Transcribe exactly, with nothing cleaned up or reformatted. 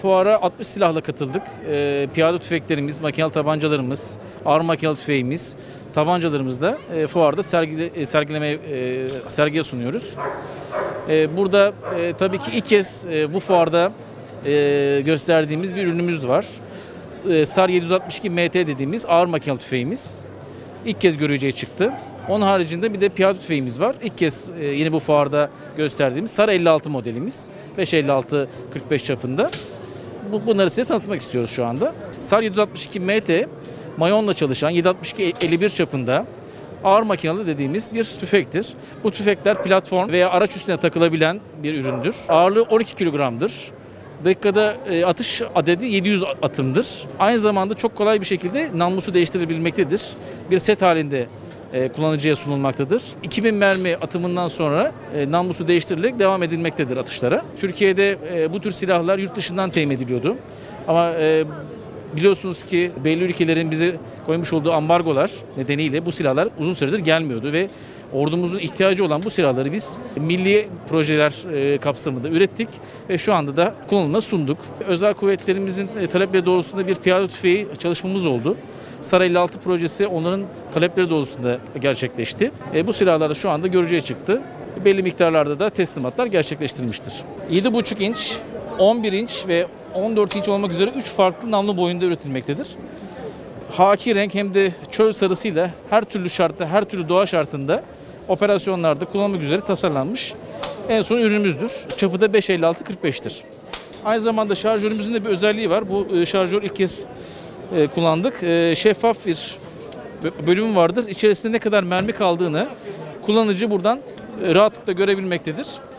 fuara altmış silahla katıldık. E, piyade tüfeklerimiz, makinalı tabancalarımız, ağır makinalı tüfeğimiz, tabancalarımız da e, fuarda sergile, e, sergileme, e, sergiye sunuyoruz. E, burada e, tabii ki ilk kez e, bu fuarda e, gösterdiğimiz bir ürünümüz var. E, SAR yedi yüz altmış iki M T dediğimiz ağır makinalı tüfeğimiz. İlk kez görücüye çıktı. Onun haricinde bir de piyade tüfeğimiz var. İlk kez e, yine bu fuarda gösterdiğimiz SAR elli altı modelimiz. beş elli altı kırk beş çapında. Bu, bunları size tanıtmak istiyoruz şu anda. SAR yedi yüz altmış iki M T, mayonla çalışan yedi altmış iki elli bir çapında ağır makinalı dediğimiz bir tüfektir. Bu tüfekler platform veya araç üstüne takılabilen bir üründür. Ağırlığı on iki kilogramdır. Dakikada e, atış adedi yedi yüz atımdır. Aynı zamanda çok kolay bir şekilde namlusu değiştirilebilmektedir. Bir set halinde e, kullanıcıya sunulmaktadır. iki bin mermi atımından sonra e, namlusu değiştirilerek devam edilmektedir atışlara. Türkiye'de e, bu tür silahlar yurt dışından temin ediliyordu. Ama e, biliyorsunuz ki belli ülkelerin bize koymuş olduğu ambargolar nedeniyle bu silahlar uzun süredir gelmiyordu ve ordumuzun ihtiyacı olan bu silahları biz milli projeler kapsamında ürettik ve şu anda da kullanıma sunduk. Özel kuvvetlerimizin talepleri doğrultusunda bir piyade tüfeği çalışmamız oldu. SAR elli altı projesi onların talepleri doğrultusunda gerçekleşti. Bu silahlar da şu anda görücüye çıktı. Belli miktarlarda da teslimatlar gerçekleştirilmiştir. yedi buçuk inç, on bir inç ve on dört inç olmak üzere üç farklı namlu boyunda üretilmektedir. Haki renk hem de çöl sarısıyla her türlü şartta, her türlü doğa şartında operasyonlarda kullanmak üzere tasarlanmış en son ürünümüzdür. Çapı da beş elli altı kırk beş'tir. Aynı zamanda şarjörümüzün de bir özelliği var. Bu şarjör ilk kez kullandık. Şeffaf bir bölümü vardır. İçerisinde ne kadar mermi kaldığını kullanıcı buradan rahatlıkla görebilmektedir.